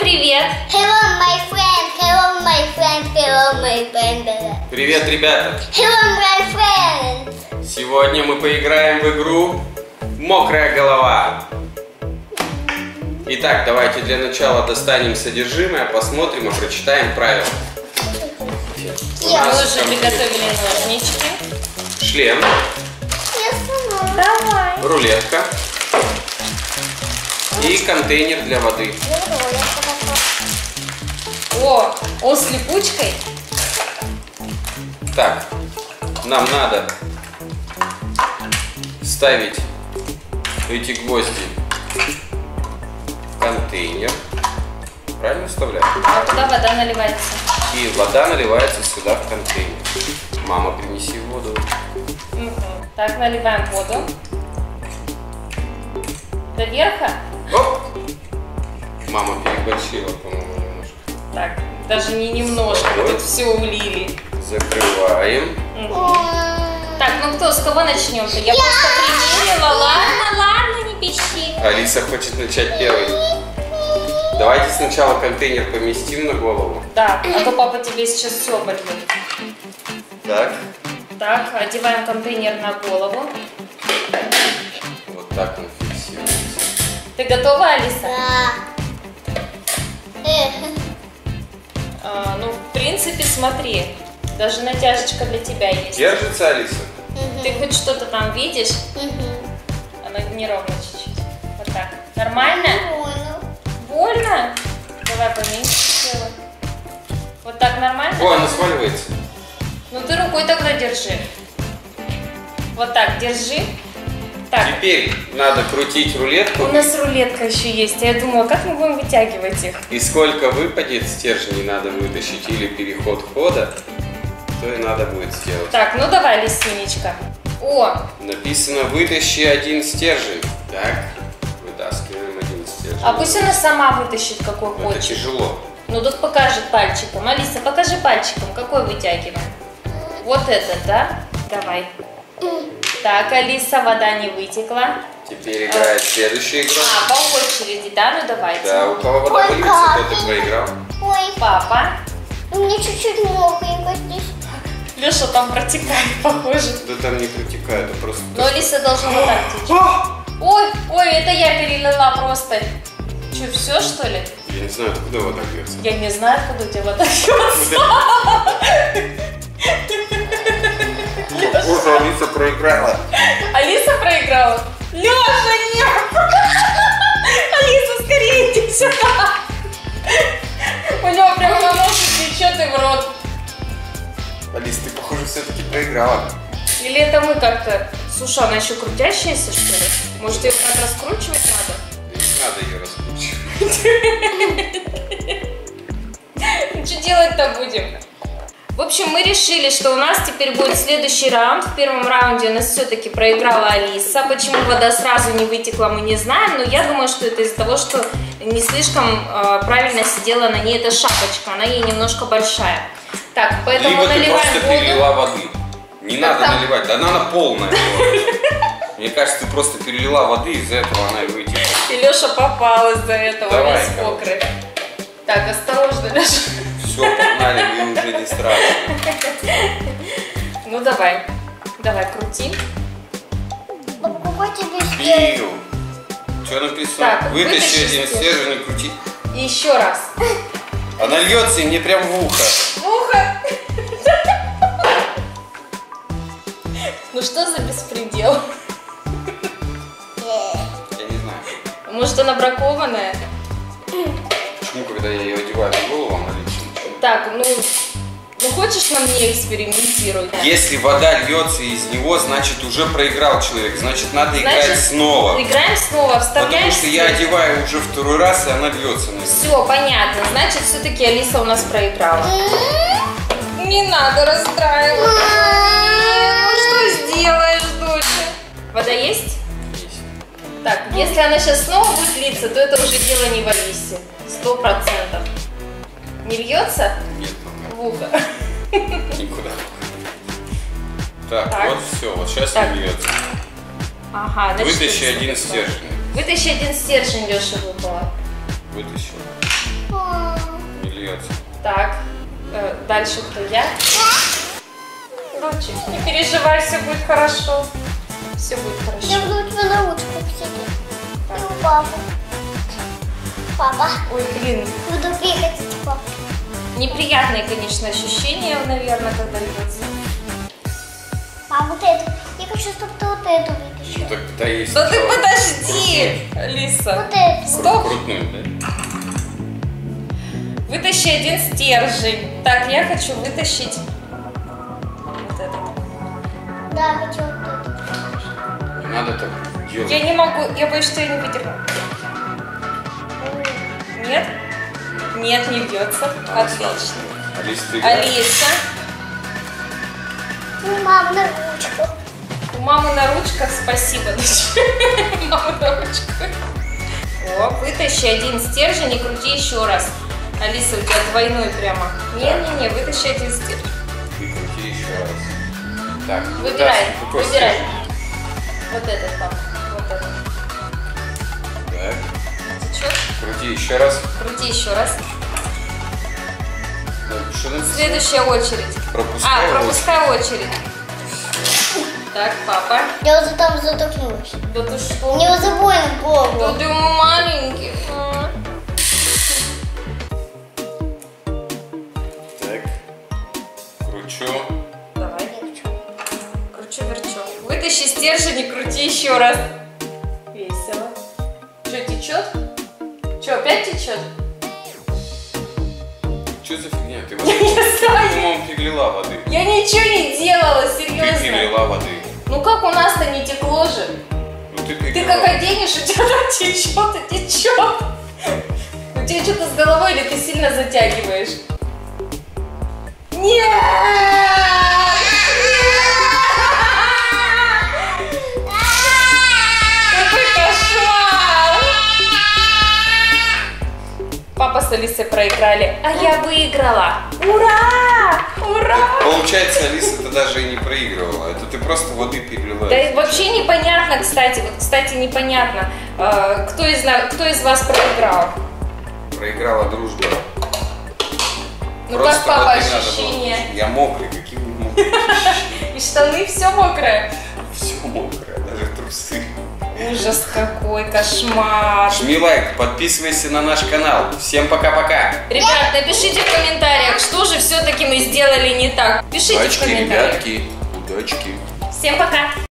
привет! Hello, my friend. Hello, my friend. Hello, my friend. Привет, ребята! Hello, my friend. Сегодня мы поиграем в игру «Мокрая голова». Итак, давайте для начала достанем содержимое, посмотрим и прочитаем правила. Мы уже приготовили ножнички. Шлем, Давай. рулетка и контейнер для воды. О, он с липучкой. Так, нам надо вставить эти гвозди в контейнер. Правильно вставляем? А туда вода наливается. И вода наливается сюда в контейнер. Мама, принеси воду. Так, наливаем воду. До верха. Оп! Мама переборщила, по-моему, немножко. Так, даже не немножко, Вот. тут все улили. Закрываем. Так, ну кто, с кого начнем-то? Я просто примерила. Ладно, не пищи. Алиса хочет начать первой. Давайте сначала контейнер поместим на голову. Да, а то папа тебе сейчас все обольет. Так. Так, одеваем контейнер на голову. Вот так он фиксируется. Ты готова, Алиса? Да. Ну, в принципе, смотри. Даже натяжечка для тебя есть. Держится, Алиса? Ты хоть что-то там видишь? Оно неровно чуть-чуть. Вот так. Нормально? Больно? Давай поменьше сделай. Вот так нормально? О, она сваливается. Ну ты рукой тогда держи. Вот так держи. Так. Теперь надо крутить рулетку. У нас рулетка еще есть. Я думала, как мы будем вытягивать их? И сколько выпадет, стержней надо вытащить или переход хода, то и надо будет сделать. Так, ну давай, Лисинечка. О, Написано «Вытащи один стержень». Так, вытаскиваем один стержень. а пусть она сама вытащит, какой Это хочет. тяжело. Ну тут покажет пальчиком. Алиса, покажи пальчиком, какой вытягиваем. Вот этот, да? Давай. Так, Алиса, вода не вытекла. Теперь играет следующая игра. По очереди, да? Ну давайте. Да, у кого вода Ой, выльется, как? тот и проиграл. Ой, Папа. мне чуть-чуть мокренько здесь. Леша там протекает, похоже. Да там не протекает, а просто... Но Алиса должна вот так течь. Ой, это я перелила просто. Че, все что ли? Я не знаю, откуда вода льется. Я не знаю, откуда у тебя вода льется. Похоже, Алиса проиграла. Алиса проиграла? Леша, нет! Алиса, скорее иди сюда! У него прямо на носу течет и в рот. Алис, ты, похоже, все-таки проиграла. Или это мы как-то... Слушай, она еще крутящаяся, что ли? Может, ее как раскручивать надо? Не надо ее раскручивать. Что делать-то будем? В общем, мы решили, что у нас теперь будет следующий раунд. В первом раунде у нас все-таки проиграла Алиса. Почему вода сразу не вытекла, мы не знаем. Но я думаю, что это из-за того, что не слишком правильно сидела на ней эта шапочка. Она ей немножко большая. Так, поэтому Либо ты наливаем просто воду. перелила воды. Не Так надо там- наливать, да она полная. Мне кажется, ты просто перелила воды, из-за этого она и вытекла. И Леша попал из-за этого, Давай, весь мокрый. Так, осторожно, Леша. Все, погнали, мне уже не страшно. Ну давай, крути. Папа, какой тебе стержень? Бил. Что написано? Так, Вытащи вытащи один стержень. стержень и крути. И еще раз. Она льется и мне прям в ухо. Ухо. Ну что за беспредел? Я не знаю. Может, она бракованная? Почему, когда я ее одеваю на голову, она льется? Так, ну хочешь на мне экспериментировать? Если вода льется из него, значит уже проиграл человек. Значит, надо играть Значит, снова. Играем снова, вставляем. Потому что я одеваю уже второй раз, и она льется на него. Все, понятно. Значит, все-таки Алиса у нас проиграла. Не надо расстраиваться. Ну что сделаешь, доча? Вода есть? Есть. Так, если она сейчас снова будет литься, то это уже дело не в Алисе. 100%. Не льется? Нет, В ухо. никуда. Так, Так. вот все, вот сейчас Так. не льется. Ага, значит, Вытащи Алиса один выпала. стержень. Вытащи один стержень, Леша, выпала. Вытащил. Не льется. Так, дальше кто я? Ручик, не переживай, все будет хорошо. Все будет Я хорошо. буду у тебя на ручку сидеть. И у папы. Папа. Ой, блин, Буду бегать, папа. неприятные, конечно, ощущения, наверное, когда льется. А вот эту. Я хочу, чтобы ты вот эту вытащил. Ну так да есть. Да ты сначала подожди, Алиса. Вот эту. Стоп. крутнуть, да? Вытащи один стержень. Так, я хочу вытащить вот этот. Да, хочу вот эту. Не надо так делать. Я не могу, я боюсь, что я не выдержу. Нет? Нет, не бьется. Отлично. Алиса, ты играешь? Алиса, Ну, мама на ручку. у мамы на ручках спасибо. Мама на ручках. О, вытащи один стержень и крути еще раз. Алиса, у тебя двойной прямо. Не-не-не, вытащи один стержень. И крути еще раз. Так, Выбирай, какой выбирай. стержень? Вот этот, пап. Вот этот. Так, Течет. крути еще раз. Крути еще раз. Так, что написано? Следующая очередь. Пропускай пропускай очередь. Так, папа. Я уже там задохнулась. Да ты что? Мне уже больно в Да голову. ты маленький. Так, кручу. Давай. Кручу-верчу. Вытащи стержень и крути еще раз. Весело. Что, течет? Что, опять течет? Что за фигня? Ты вот Я не знаю. по-моему, перелила воды. Я ничего не делала, Ты серьезно. перелила воды. Ну как у нас-то не текло же? Ну ты Ты перелила. как оденешь, у тебя там течет и течет. У тебя что-то с головой или ты сильно затягиваешь? Нет! Какой кошмар! Папа с Алисой проиграли, а я выиграла. Ура! Ура! Получается, Алиса, ты даже и не проигрывала. Это ты просто воды перелила. Да и вообще непонятно, кстати. Вот, кстати, непонятно, кто из вас проиграл. Проиграла дружба. Ну Просто как, папа, воды надо было ощущения? пить. Я мокрый, какие вы мокрые. И штаны все мокрое. Все мокрое, даже трусы. Ужас какой, кошмар. Жми лайк, подписывайся на наш канал. Всем пока-пока. Ребят, напишите в комментариях, что же все-таки мы сделали не так. Пишите в Удачки, комментариях. ребятки, удачки. Всем пока.